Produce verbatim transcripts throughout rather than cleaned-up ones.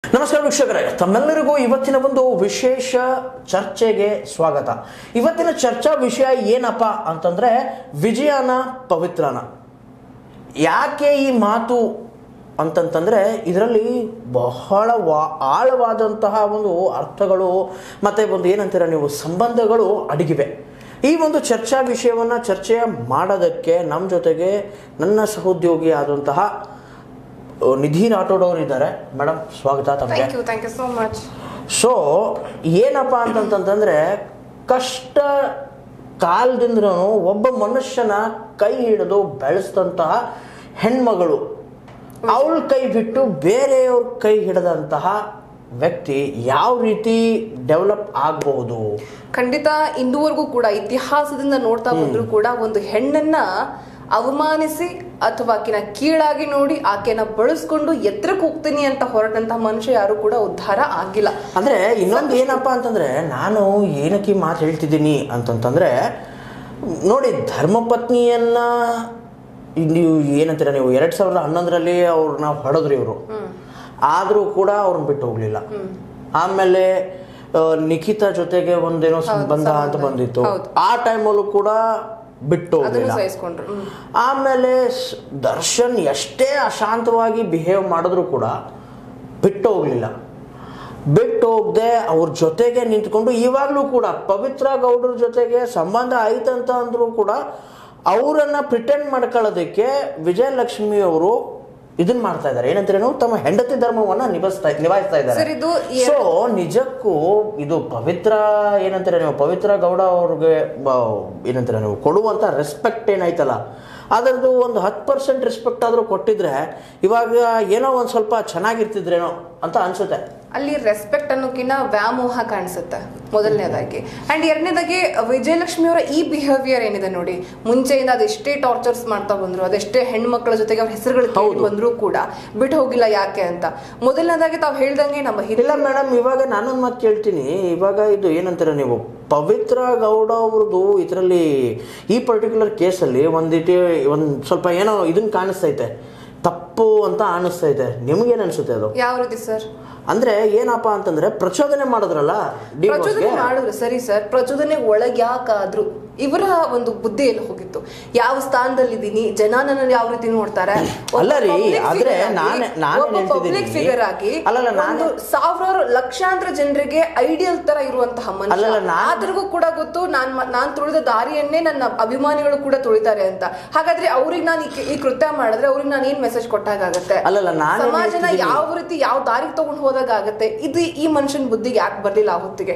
ನಮಸ್ಕಾರ ವೀಕ್ಷಕರೇ, ತಮ್ಮೆಲ್ಲರಿಗೂ ಇವತ್ತಿನ ಒಂದು ವಿಶೇಷ ಚರ್ಚೆಗೆ ಸ್ವಾಗತ. ಇವತ್ತಿನ ಚರ್ಚಾ ವಿಷಯ ಏನಪ್ಪ ಅಂತಂದ್ರೆ ವಿಜಯನ ಪವಿತ್ರನ. ಯಾಕೆ ಈ ಮಾತು ಅಂತಂತಂದ್ರೆ ಇದರಲ್ಲಿ ಬಹಳ ವಾ ಆಳವಾದಂತಹ ಒಂದು ಅರ್ಥಗಳು ಮತ್ತೆ ಒಂದು ಏನಂತೀರ ನೀವು ಸಂಬಂಧಗಳು ಅಡಗಿವೆ. ಈ ಒಂದು ಚರ್ಚಾ ವಿಷಯವನ್ನು ಚರ್ಚೆ ಮಾಡೋದಕ್ಕೆ ನಮ್ಮ ಜೊತೆಗೆ ನನ್ನ ಸಹೋದ್ಯೋಗಿ ಆದಂತಹ ನಿಧಿ ರಾಠೋಡ್ ಅವರು ಇದ್ದಾರೆ. ಮೇಡಮ್ ಸ್ವಾಗತ ತಮಗೆ. Thank you thank you so much. So ಏನಪ್ಪ ಅಂತಂತಂದ್ರೆ ಕಷ್ಟ ಕಾಲದಿಂದ್ರೂ ಒಬ್ಬ ಮನುಷ್ಯನ ಕೈ ಹಿಡಿದು ಬೆಳೆಸಿದಂತಹ ಹೆಣ್ಮಗಳು ಅವಳ ಕೈ ಬಿಟ್ಟು ಬೇರೆಯವ್ರ ಕೈ ಹಿಡಿದಂತಹ ವ್ಯಕ್ತಿ ಯಾವ ರೀತಿ ಡೆವಲಪ್ ಆಗಬಹುದು? ಖಂಡಿತ ಇಂದುವರೆಗೂ ಕೂಡ ಇತಿಹಾಸದಿಂದ ನೋಡ್ತಾ ಬಂದ್ರು ಕೂಡ ಒಂದು ಹೆಣ್ಣನ್ನ ಅವಮಾನಿಸಿ ಅಥವಾ ಆಕೆನ ಕೀಳಾಗಿ ನೋಡಿ ಆಕೆನ ಬಳಸ್ಕೊಂಡು ಎತ್ತರಕ್ಕೆ ಹೋಗ್ತೀನಿ ಅಂತ ಹೊರಟಂತಹ ಮನುಷ್ಯ ಯಾರು ಕೂಡ ಉದ್ಧಾರ ಆಗಿಲ್ಲ. ಅಂದ್ರೆ ಇನ್ನೊಂದು ಏನಪ್ಪಾ ಅಂತಂದ್ರೆ ನಾನು ಏನಕ್ಕೆ ಮಾತು ಹೇಳ್ತಿದ್ದೀನಿ ಅಂತಂತಂದ್ರೆ ನೋಡಿ, ಧರ್ಮಪತ್ನಿಯನ್ನ ನೀವು ಏನಂತೀರ ನೀವು ಎರಡ್ ಸಾವಿರದ ಹನ್ನೊಂದರಲ್ಲಿ ಅವ್ರನ್ನ ಹೊಡೆದ್ರಿ ಇವರು, ಆದ್ರೂ ಕೂಡ ಅವ್ರನ್ನ ಬಿಟ್ಟು ಹೋಗ್ಲಿಲ್ಲ. ಆಮೇಲೆ ನಿಖಿತಾ ಜೊತೆಗೆ ಒಂದೇನೋ ಸಂಬಂಧ ಅಂತ ಬಂದಿತ್ತು, ಆ ಟೈಮಲ್ಲೂ ಕೂಡ ಬಿಟ್ಟು ಹೋಗ್ಲಿಲ್ಲ. ಆಮೇಲೆ ದರ್ಶನ್ ಎಷ್ಟೇ ಅಶಾಂತವಾಗಿ ಬಿಹೇವ್ ಮಾಡಿದ್ರು ಕೂಡ ಬಿಟ್ಟು ಹೋಗ್ಲಿಲ್ಲ. ಬಿಟ್ಟು ಹೋಗದೆ ಅವ್ರ ಜೊತೆಗೆ ನಿಂತ್ಕೊಂಡು ಇವಾಗ್ಲೂ ಕೂಡ ಪವಿತ್ರ ಗೌಡ್ರ ಜೊತೆಗೆ ಸಂಬಂಧ ಆಯ್ತಂತ ಅಂದ್ರೂ ಕೂಡ ಅವರನ್ನ ಪ್ರಿಟೆಂಡ್ ಮಾಡ್ಕೊಳ್ಳೋದಕ್ಕೆ ವಿಜಯಲಕ್ಷ್ಮಿ ಅವರು ಇದನ್ನ ಮಾಡ್ತಾ ಇದ್ದಾರೆ. ಏನಂತೇನು, ತಮ್ಮ ಹೆಂಡತಿ ಧರ್ಮವನ್ನ ನಿಭಾಯಿಸ್ತಾ ನಿಭಾಯಿಸ್ತಾ ಇದ್ದಾರೆ. ಸೊ ನಿಜಕ್ಕೂ ಇದು ಪವಿತ್ರ ಏನಂತೀರ ನೀವು ಪವಿತ್ರ ಗೌಡ ಅವ್ರಿಗೆ ಏನಂತೀರ ನೀವು ಕೊಡುವಂತ ರೆಸ್ಪೆಕ್ಟ್ ಏನಾಯ್ತಲ್ಲ, ಅದರದ್ದು ಒಂದು ಹತ್ತು ಪರ್ಸೆಂಟ್ ರೆಸ್ಪೆಕ್ಟ್ ಆದ್ರೂ ಕೊಟ್ಟಿದ್ರೆ ಇವಾಗ ಏನೋ ಒಂದ್ ಸ್ವಲ್ಪ ಚೆನ್ನಾಗಿರ್ತಿದ್ರೇನೋ ಅಂತ ಅನ್ಸುತ್ತೆ. ಅಲ್ಲಿ ರೆಸ್ಪೆಕ್ಟ್ ಅನ್ನೋಕಿನ್ನ ವ್ಯಾಮೋಹ ಕಾಣಿಸುತ್ತೆ ಮೊದಲನೇದಾಗಿ. ಅಂಡ್ ಎರಡನೇದಾಗಿ ವಿಜಯಲಕ್ಷ್ಮಿ ಅವರ ಈ ಬಿಹೇವಿಯರ್ ಏನಿದೆ ನೋಡಿ, ಮುಂಚೆಯಿಂದ ಅದೆಷ್ಟೇ ಟಾರ್ಚರ್ಸ್ ಮಾಡ್ತಾ ಬಂದ್ರು, ಅದೆಷ್ಟೇ ಹೆಣ್ಮಕ್ಳ ಜೊತೆಗೆ ಅವ್ರ ಹೆಸರುಗಳು ಕೇಳಿ ಬಂದ್ರು ಕೂಡ ಬಿಟ್ಟು ಹೋಗಿಲ್ಲ. ಯಾಕೆ ಅಂತ ಮೊದಲನೇದಾಗಿ ತಾವ್ ಹೇಳ್ದಂಗೆ ನಮ್ಮ ಇಲ್ಲ ಮೇಡಮ್, ಇವಾಗ ನಾನೊಂದು ಮಾತು ಕೇಳ್ತೀನಿ. ಇವಾಗ ಇದು ಏನಂತೀರ ನೀವು ಪವಿತ್ರ ಗೌಡ ಅವ್ರದ್ದು ಇದರಲ್ಲಿ ಈ ಪರ್ಟಿಕ್ಯುಲರ್ ಕೇಸಲ್ಲಿ ಒಂದಿಟ್ಟು ಒಂದ್ ಸ್ವಲ್ಪ ಏನೋ ಇದನ್ನ ಕಾಣಿಸ್ತೈತೆ, ತಪ್ಪು ಅಂತ ಅನಿಸ್ತೈತೆ. ನಿಮ್ಗೇನ್ ಅನ್ಸುತ್ತೆ ಅದು? ಯಾವ ರೀತಿ ಸರ್? ಅಂದ್ರೆ ಏನಪ್ಪಾ ಅಂತಂದ್ರೆ ಪ್ರಚೋದನೆ ಮಾಡಿದ್ರಲ್ಲ, ಪ್ರಚೋದನೆ ಮಾಡಿದ್ರು ಸರಿ ಸರ್, ಪ್ರಚೋದನೆ ಒಳಗೆ ಯಾಕಾದ್ರು ಇವರ ಒಂದು ಬುದ್ಧಿ ಎಲ್ಲಿ ಹೋಗಿತ್ತು? ಯಾವ ಸ್ಥಾನದಲ್ಲಿದ್ದೀನಿ, ಜನ ನನ್ನನ್ನು ಯಾವ ರೀತಿ ನೋಡ್ತಾರೆ? ಅಲ್ಲ ರೀ, ಆದ್ರೆ ಪಬ್ಲಿಕ್ ಫಿಗರ್ ಆಗಿ ಒಂದು ಸಾವಿರಾರು ಲಕ್ಷಾಂತರ ಜನರಿಗೆ ಐಡಿಯಲ್ ತರ ಇರುವಂತಹ ಮನುಷ್ಯ, ಆದ್ರಿಗೂ ಕೂಡ ಗೊತ್ತು ನಾನ್ ನಾನ್ ತುಳಿದ ದಾರಿಯನ್ನೇ ನನ್ನ ಅಭಿಮಾನಿಗಳು ಕೂಡ ತುಳಿತಾರೆ ಅಂತ. ಹಾಗಾದ್ರೆ ಅವ್ರಿಗೆ ನಾನು ಈ ಕೃತ್ಯ ಮಾಡಿದ್ರೆ ಅವ್ರಿಗೆ ನಾನು ಏನ್ ಮೆಸೇಜ್ ಕೊಟ್ಟಾಗತ್ತೆ? ಸಮಾಜನ ಯಾವ ರೀತಿ ಯಾವ ದಾರಿಗೆ ತಗೊಂಡು ಹೋದಾಗತ್ತೆ? ಇದು ಈ ಮನುಷ್ಯನ ಬುದ್ಧಿಗೆ ಯಾಕೆ ಬರ್ಲಿಲ್ಲ ಆ ಹೊತ್ತಿಗೆ?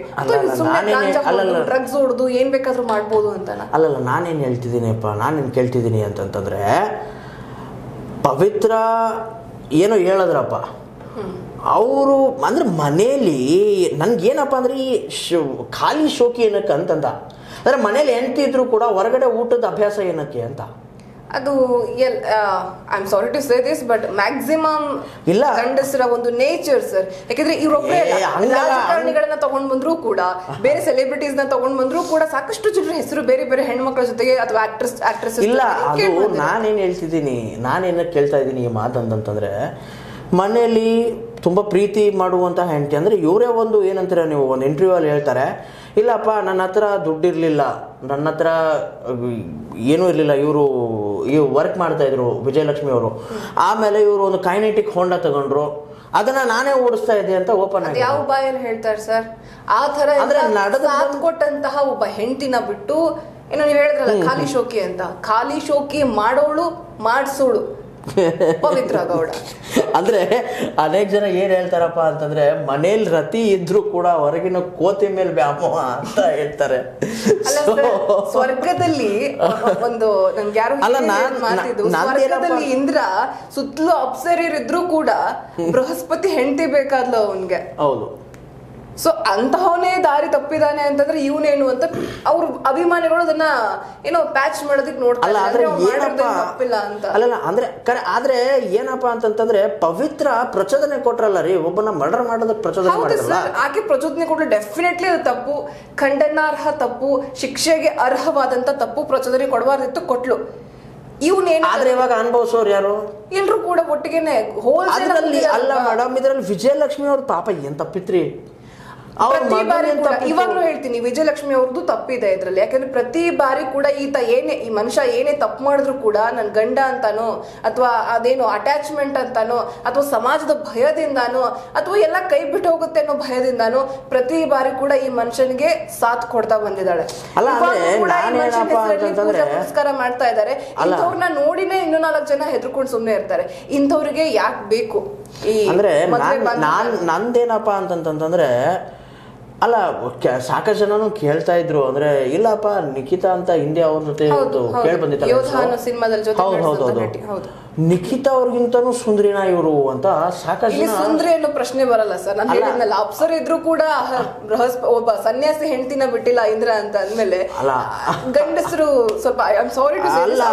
ಡ್ರಗ್ಸ್ ಹೊಡೆದು ಏನ್ ಬೇಕಾದ್ರೂ ಮಾಡ್ಬೋದು ಅಂತ. ಅಲ್ಲಲ್ಲ, ನಾನೇನ್ ಹೇಳ್ತಿದ್ದೀನಿಪ್ಪ, ನಾನೇನ್ ಕೇಳ್ತಿದ್ದೀನಿ ಅಂತಂತಂದ್ರೆ ಪವಿತ್ರ ಏನೋ ಹೇಳದ್ರಪ್ಪ ಅವರು, ಅಂದ್ರೆ ಮನೇಲಿ ನನ್ಗೇನಪ್ಪ ಅಂದ್ರೆ ಈ ಖಾಲಿ ಶೋಕಿ ಏನಕ್ಕೆ ಅಂತಂದ, ಅಂದ್ರೆ ಮನೇಲಿ ಹೆಂಡತಿ ಇದ್ರು ಕೂಡ ಹೊರಗಡೆ ಊಟದ ಅಭ್ಯಾಸ ಏನಕ್ಕೆ ಅಂತ. ಅದು well I am sorry to say this but maximum ಇಲ್ಲ ಗಂಡಸರ ಒಂದು ನೇಚರ್ ಸರ್. ಯಾಕಂದ್ರೆ ಇವ್ರೊಬ್ಬರೇ ರಾಜಕಾರಣಿಗಳನ್ನ ತಗೊಂಡ್ ಬಂದ್ರು ಕೂಡ, ಬೇರೆ ಸೆಲೆಬ್ರಿಟೀಸ್ ನ ತಗೊಂಡ್ ಬಂದ್ರು ಕೂಡ ಸಾಕಷ್ಟು ಜನರ ಹೆಸರು ಬೇರೆ ಬೇರೆ ಹೆಣ್ಮಕ್ಳ ಜೊತೆಗೆ ಅಥವಾ ಆಕ್ಟ್ರೆಸ್ ಆಕ್ಟ್ರೆಸ್ ಇಲ್ಲ. ಅದು ನಾನೇನ್ ಹೇಳ್ತಿದ್ದೀನಿ, ನಾನೇನ ಕೇಳ್ತಾ ಇದ್ದೀನಿ ಈ ಮಾತಂತಂದ್ರೆ, ಮನೇಲಿ ತುಂಬ ಪ್ರೀತಿ ಮಾಡುವಂತಹ ಹೆಂಡತಿ ಅಂದರೆ ಇವರೇ ಒಂದು ಏನಂತೀರ ನೀವು ಒಂದು ಇಂಟರ್ವ್ಯೂ ಅಲ್ಲಿ ಹೇಳ್ತಾರೆ, ಇಲ್ಲಪ್ಪ ನನ್ನ ಹತ್ರ ದುಡ್ಡಿರಲಿಲ್ಲ, ನನ್ನ ಹತ್ರ ಏನೂ ಇರಲಿಲ್ಲ, ಇವರು ಇವ್ ವರ್ಕ್ ಮಾಡ್ತಾ ಇದ್ರು ವಿಜಯಲಕ್ಷ್ಮಿ ಅವರು, ಆಮೇಲೆ ಇವರು ಒಂದು ಕೈನೆಟಿಕ್ ಹೋಂಡಾ ತಗೊಂಡ್ರು, ಅದನ್ನ ನಾನೇ ಓಡಿಸ್ತಾ ಇದ್ದೆ ಅಂತ ಓಪನ್ ಆಗಿ ಯಾವ ಬಾಯಲ್ಲಿ ಹೇಳ್ತಾರೆ ಸರ್? ಆ ತರ ಸಾಥ್ ಕೊಟ್ಟಂತಹ ಒಬ್ಬ ಹೆಂಡತಿನ ಬಿಟ್ಟು ಏನೋ ನೀವು ಹೇಳಿದ್ರಲ್ಲ ಖಾಲಿ ಶೋಕಿ ಅಂತ, ಖಾಲಿ ಶೋಕಿ ಮಾಡೋಳು ಮಾಡ್ಸೋಳು ಪವಿತ್ರ ಗೌಡ. ಅಂದ್ರೆ ಅನೇಕ ಜನ ಏನ್ ಹೇಳ್ತಾರಪ್ಪ ಅಂತಂದ್ರೆ ಮನೇಲಿ ರತಿ ಇದ್ರು ಕೂಡ ಹೊರಗಿನ ಕೋತಿ ಮೇಲೆ ವ್ಯಾಮೋಹ ಅಂತ ಹೇಳ್ತಾರೆ. ಸ್ವರ್ಗದಲ್ಲಿ ಒಂದು ನಮ್ಗೆ ಯಾರು ಮಾತಿದ್ದು, ಸ್ವರ್ಗದಲ್ಲಿ ಇಂದ್ರ ಸುತ್ತಲೂ ಅಪ್ಸರಿದ್ರು ಕೂಡ ಬೃಹಸ್ಪತಿ ಹೆಂಡತಿ ಬೇಕಾದ್ಲು ಅವನ್ಗೆ. ಹೌದು. ಸೊ ಅಂತಹವನೇ ದಾರಿ ತಪ್ಪಿದಾನೆ ಅಂತಂದ್ರೆ ಇವನೇನು ಅಂತ ಅವ್ರ ಅಭಿಮಾನಿಗಳು ಅದನ್ನ ಏನೋ ಪ್ಯಾಚ್ ಮಾಡೋದಕ್ಕೆ ನೋಡ್ತಾರೆ. ಅಲ್ಲ ಅಂದ್ರೆ ಆದ್ರೆ ಏನಪ್ಪಾ ಅಂತಂತಂದ್ರೆ ಪವಿತ್ರ ಪ್ರಚೋದನೆ ಕೊಟ್ರಲ್ಲ ರೀ, ಒಬ್ಬನ ಮರ್ಡರ್ ಮಾಡೋದಕ್ಕೆ ಪ್ರಚೋದನೆ ಮಾಡಿದ್ರಲ್ಲ, ಆಕೆ ಪ್ರಚೋದನೆ ಕೊಟ್ರು ಡೆಫಿನೆಟ್ಲಿ ಅದು ತಪ್ಪು, ಖಂಡನಾರ್ಹ ತಪ್ಪು, ಶಿಕ್ಷೆಗೆ ಅರ್ಹವಾದಂತ ತಪ್ಪು. ಪ್ರಚೋದನೆ ಕೊಡಬಾರ್ದಿತ್ತು, ಕೊಟ್ಲು. ಇವನೇನು ಆದ್ರೆ ಇವಾಗ ಅನುಭವಿಸೋರು ಯಾರು? ಎಲ್ರು ಕೂಡ ಒಟ್ಟಿಗೆನೆ ಅದ್ರಲ್ಲಿ ಅಲ್ಲ ಮೇಡಮ್, ಇದ್ರಲ್ಲಿ ವಿಜಯಲಕ್ಷ್ಮಿ ಅವ್ರ ಪಾಪ ಏನ್ ತಪ್ಪಿತ್ರಿ? ಪ್ರತಿ ಬಾರಿ ಕೂಡ ಇವಾಗ್ಲೂ ಹೇಳ್ತೀನಿ, ವಿಜಯಲಕ್ಷ್ಮಿ ಅವ್ರದ್ದು ತಪ್ಪಿದೆ ಇದ್ರಲ್ಲಿ. ಯಾಕಂದ್ರೆ ಪ್ರತಿ ಬಾರಿ ಕೂಡ ಈತ ಏನೇ ಈ ಮನುಷ್ಯ ಏನೇ ತಪ್ಪು ಮಾಡಿದ್ರು ಕೂಡ ನನ್ ಗಂಡ ಅಂತಾನೋ ಅಥವಾ ಅದೇನೋ ಅಟ್ಯಾಚ್ಮೆಂಟ್ ಅಂತಾನೋ ಅಥವಾ ಸಮಾಜದ ಭಯದಿಂದಾನೋ ಅಥವಾ ಎಲ್ಲ ಕೈ ಬಿಟ್ಟು ಹೋಗುತ್ತೆ ಅನ್ನೋ ಭಯದಿಂದಾನೋ ಪ್ರತಿ ಬಾರಿ ಕೂಡ ಈ ಮನುಷ್ಯನಿಗೆ ಸಾಥ್ ಕೊಡ್ತಾ ಬಂದಿದ್ದಾಳೆ. ಪುರಸ್ಕಾರ ಮಾಡ್ತಾ ಇದ್ದಾರೆ. ಇಂಥವ್ರನ್ನ ನೋಡಿನೇ ಇನ್ನೂ ನಾಲ್ಕು ಜನ ಹೆದರ್ಕೊಂಡು ಸುಮ್ನೆ ಇರ್ತಾರೆ. ಇಂಥವ್ರಿಗೆ ಯಾಕೆ ಬೇಕು ಈ ಅಂದ್ರೆ ನಾನ್ ನಂದೇನಪ್ಪಾ ಅಂತಂತಂದ್ರೆ, ಅಲ್ಲ ಸಾಕಷ್ಟು ಜನನು ಕೇಳ್ತಾ ಇದ್ರು, ಅಂದ್ರೆ ಇಲ್ಲಪ್ಪ ನಿಖಿತಾ ಅಂತ ಹಿಂದೆ ಅವ್ರ ಜೊತೆ ಕೇಳಿ ಬಂದಿತ್ತು. ಹೌದು ಹೌದು ಹೌದು, ನಿಖಿತಾ ಅವ್ರಿಗಿಂತನೂ ಸುಂದ್ರಿನ ಇವರು ಅಂತ ಸಾಕಷ್ಟು ಜನ. ಸುಂದ್ರಿ ಅನ್ನೋ ಪ್ರಶ್ನೆ ಬರಲ್ಲ ಸರ್. ನಾನು ಹೇಳಿದ್ನಲ್ಲ, ಅಪ್ಸರ್ ಇದ್ರು ಕೂಡ ಒಬ್ಬ ಸನ್ಯಾಸಿ ಹೆಂಡತಿನ ಬಿಟ್ಟಿಲ್ಲ ಇಂದ್ರ ಅಂತ ಅಂದ್ಮೇಲೆ ಗಂಡಸರು ಸ್ವಲ್ಪ ಸಾರಿ ಅಲ್ಲ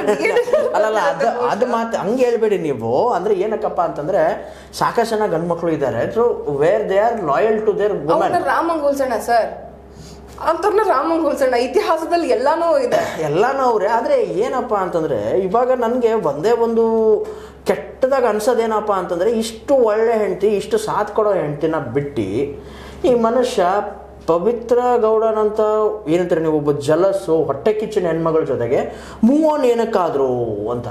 ಅಲ್ಲ ಅದ ಅದು ಮಾತು ಹಂಗೆ ಹೇಳ್ಬೇಡಿ ನೀವು. ಅಂದ್ರೆ ಏನಕ್ಕಪ್ಪ ಅಂತಂದ್ರೆ ಸಾಕಷ್ಟು ಜನ ಗಂಡು ಮಕ್ಕಳು ಇದ್ದಾರೆ, where they are loyal to their women. ರಾಮಂಗ್ ಹೋಲ್ಸೋಣ ಸರ್, ಅಂತವ್ರನ್ನ ರಾಮಂಗ್ ಹೋಲ್ಸೋಣ. ಇತಿಹಾಸದಲ್ಲಿ ಎಲ್ಲಾನು ಇದೆ, ಎಲ್ಲಾನು ಅವ್ರೆ. ಆದ್ರೆ ಏನಪ್ಪಾ ಅಂತಂದ್ರೆ ಇವಾಗ ನನ್ಗೆ ಒಂದೇ ಒಂದು ಕೆಟ್ಟದಾಗ ಅನ್ಸೋದೇನಪ್ಪ ಅಂತಂದ್ರೆ, ಇಷ್ಟು ಒಳ್ಳೆ ಹೆಂಡತಿ, ಇಷ್ಟು ಸಾಥ್ ಕೊಡೋ ಹೆಂಡತಿನ ಬಿಟ್ಟು ಈ ಮನುಷ್ಯ ಪವಿತ್ರ ಗೌಡನಂತ ಏನಂತಾರೆ ನೀವು, ಒಬ್ಬ ಜಲಸ್ಸು ಹೊಟ್ಟೆ ಕಿಚ್ಚಿನ ಹೆಣ್ಮಗಳ ಜೊತೆಗೆ ಮೂವ್ ಆನ್ ಏನಕ್ಕಾದ್ರು ಅಂತ.